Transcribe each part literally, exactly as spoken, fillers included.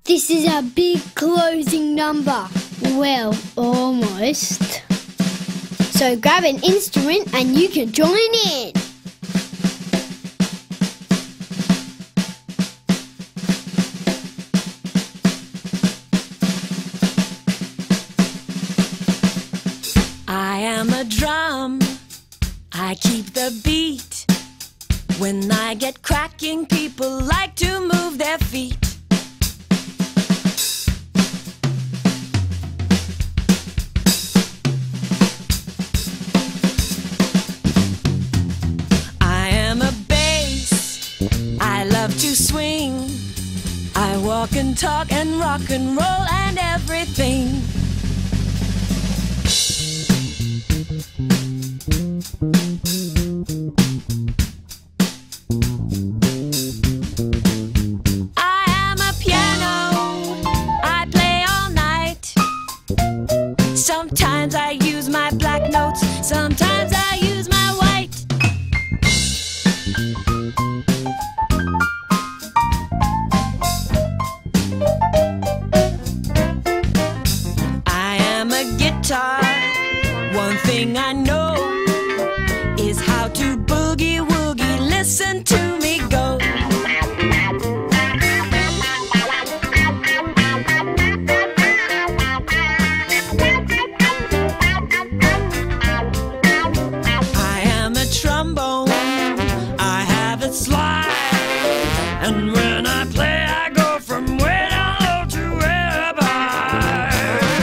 This is our big closing number. Well, almost. So grab an instrument and you can join in. I am a drum, I keep the beat. When I get cracking, people like to move their feet. I am a bass, I love to swing. I walk and talk and rock and roll and everything. I am a piano, I play all night. Sometimes I use my black notes, sometimes I use my white. I am a guitar, one thing I know is how to boogie woogie, listen to me go. I am a trombone, I have it slide, and when I play I go from way down low to way up high.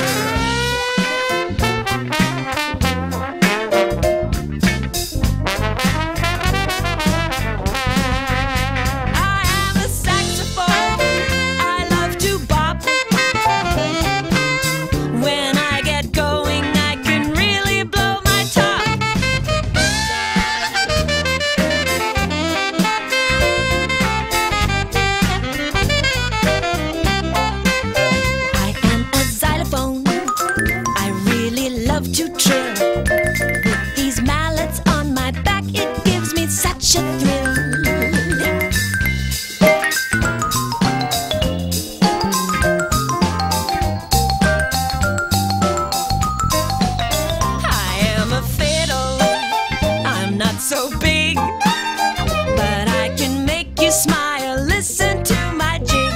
I am a saxophone, I love to bop. When I get going I can really blow my top. I am a xylophone, I really love to trill. With these mallets on my back it gives me such a thrill. I am a fiddle, I'm not so big, but I can make you smile, listen to my jig.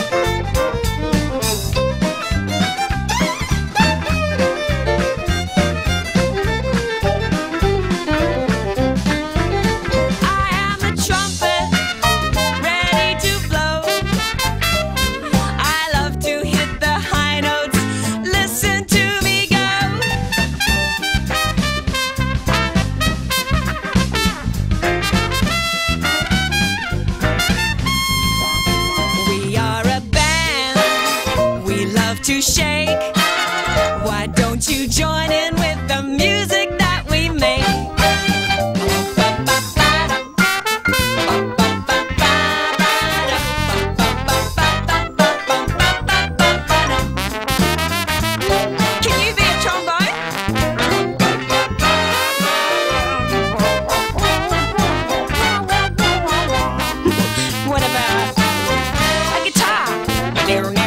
I am a trumpet, ready to blow. I love to hit the high notes, listen to me go. We are a band, we love to shake. Why don't you join in with the music that we make? Can you be a trombone? What about a guitar?